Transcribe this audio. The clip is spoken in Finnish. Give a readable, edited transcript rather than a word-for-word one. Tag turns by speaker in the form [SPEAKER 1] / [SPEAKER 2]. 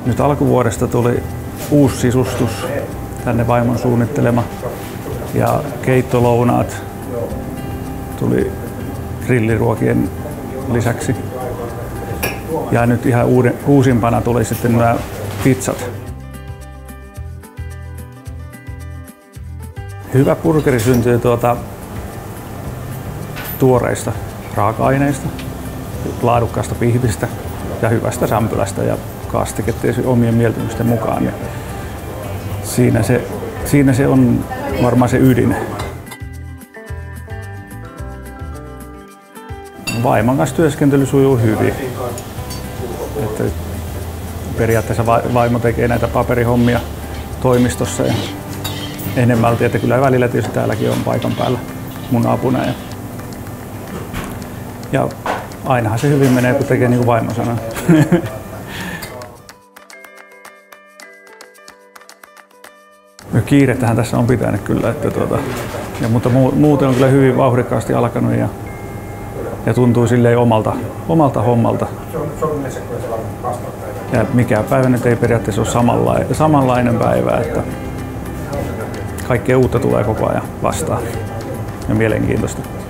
[SPEAKER 1] Nyt alkuvuodesta tuli uusi sisustus, tänne vaimon suunnittelema, ja keittolounaat tuli grilliruokien lisäksi. Ja nyt ihan uusimpana tuli sitten nämä pizzat. Hyvä burgeri syntyy tuoreista raaka-aineista, laadukkaasta pihvistä ja hyvästä sämpylästä ja kastiketta omien mieltymysten mukaan. Niin siinä se on varmaan se ydin. Vaimon kanssa työskentely sujuu hyvin. Että periaatteessa vaimo tekee näitä paperihommia toimistossa ja enemmälti, että kyllä välillä tietysti täälläkin on paikan päällä mun apuna. Ja ainahan se hyvin menee, kun tekee niin kuin vaimo sanoo. Kiirettähän tässä on pitänyt kyllä, mutta muuten on kyllä hyvin vauhdikkaasti alkanut ja tuntuu silleen omalta hommalta. Ja mikään päivä nyt ei periaatteessa ole samanlainen päivä, että kaikkea uutta tulee koko ajan vastaan ja mielenkiintoista.